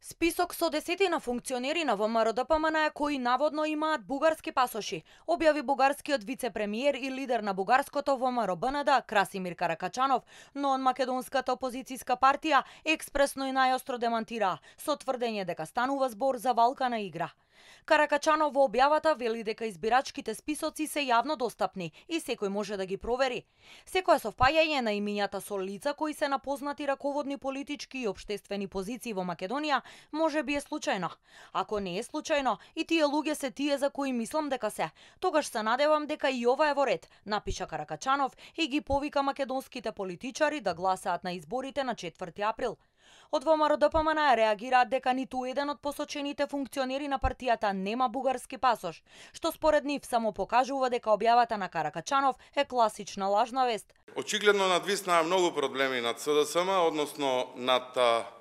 Список со десетина функционери на ВМРО-ДПМН кои наводно имаат бугарски пасоши, објави бугарскиот вице-премиер и лидер на бугарското ВМРО-БНД Красимир Каракачанов, но он македонската опозицијска партија експресно и најостро демантираа со тврдење дека станува збор за валкана игра. Каракачанов во објавата вели дека избирачките списоци се јавно достапни и секој може да ги провери. Секое совпаѓање на имињата со лица кои се на познати раководни политички и општествени позиции во Македонија може би е случајно. Ако не е случајно, и тие луѓе се тие за кои мислам дека се, тогаш се надевам дека и ова е во ред, напиша Каракачанов и ги повика македонските политичари да гласаат на изборите на 4 април. Од ВМРО-ДПМН реагираат дека ниту еден од посочените функционери на партијата нема бугарски пасош, што според нив само покажува дека објавата на Каракачанов е класична лажна вест. Очигледно надвиснаа многу проблеми над СДСМ, односно над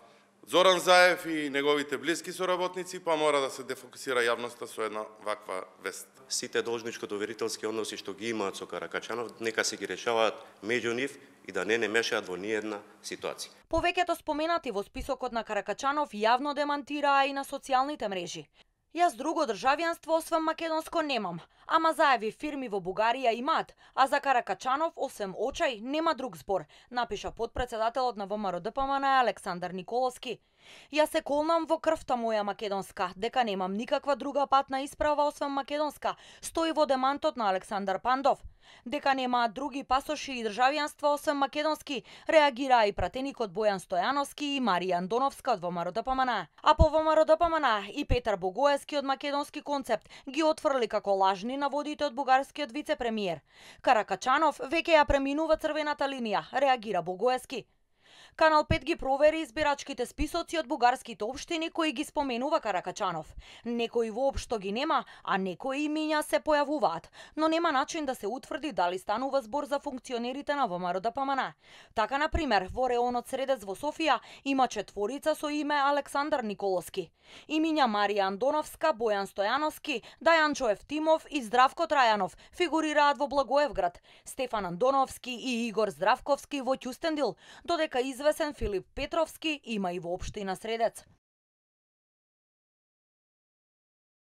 Зоран Заев и неговите блиски соработници, па мора да се дефокусира јавноста со една ваква вест. Сите должничко-доверителски односи што ги имаат со Каракачанов, нека се ги решаваат меѓу нив и да не мешаат во ниедна ситуација. Повеќето споменати во списокот на Каракачанов јавно демантираа и на социјалните мрежи. Јас друго државјанство освен македонско немам, ама заеви фирми во Бугарија имаат, а за Каракачанов освен очај нема друг збор, напиша потпредседателот на ВМРО-ДПМН Александар Николовски. Јас се колнам во крвта моја македонска, дека немам никаква друга патна исправа освен македонска, стои во демантот на Александар Пандов. Дека немаат други пасоши и државјанства освен македонски, реагираа и пратеникот Бојан Стојановски и Марија Андоновска од ВМРО-ДПМН. А по ВМРО-ДПМН и Петар Богоевски од македонски концепт ги отфрли како лажни наводите од бугарскиот вице-премиер. Каракачанов веќе ја преминува црвената линија, реагира Богоевски. Канал 5 ги провери избирачките списоци од бугарските општини кои ги споменува Каракачанов. Некои воопшто ги нема, а некои имиња се појавуваат, но нема начин да се утврди дали станува збор за функционерите на ВМРО-ДПМН. Така, на пример, во реонот Средец во Софија има четворица со име Александар Николовски. Имиња Марија Андоновска, Бојан Стојановски, Дајанчо Евтимов и Здравко Трајанов фигурираат во Благоевград, Стефан Андоновски и Игор Здравковски во Ќустендил, додека извесен Филип Петровски има и во општина Средец.